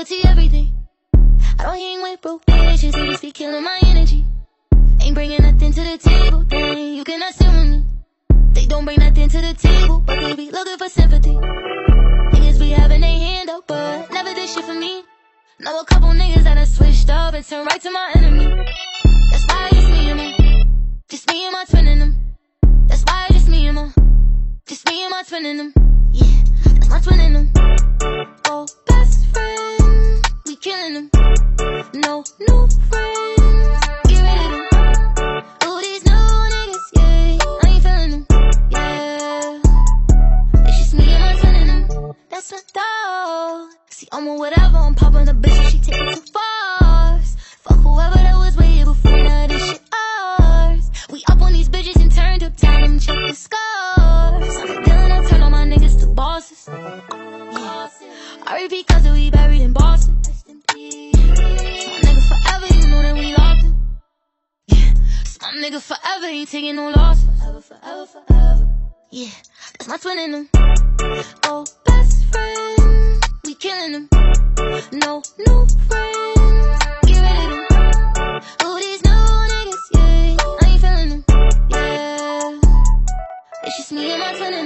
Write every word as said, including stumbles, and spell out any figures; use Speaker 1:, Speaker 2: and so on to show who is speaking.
Speaker 1: see everything. I don't hang with broke bitches, they just be killing my energy. Ain't bringing nothing to the table, dang, you cannot sit with me. They don't bring nothing to the table, but they be looking for sympathy. Niggas be having their hand up, but never did shit for me. Know a couple niggas that done switched up and turned right to my enemy. That's why it's me and them, just me and my twin in them. That's why it's me and my, just me and my twin in them. Yeah, that's my twin in them. Oh, best friend, we killing them. No new friends, get rid of them. Ooh, these new niggas, yeah, I ain't feeling them. Yeah, it's just me and my twin in them. That's my dog. See, I'm on whatever, I'm popping a bitch and she take it too far. Fuck whoever that was way here before, now this shit ours. We up on these bitches and turned up, tell them check the scars. I'm dealing, I turn all my niggas to bosses. Yeah, I repeat cause we buried in Boston. My nigga forever, you know that we lost him. Yeah, so my nigga forever, ain't taking no losses. Forever, forever, forever. Yeah, that's my twin in them. Oh, best friend, we killing them. No new friends, get rid of them. Ooh, these new niggas, yeah, I ain't feeling them. Yeah, it's just me and my twin in them.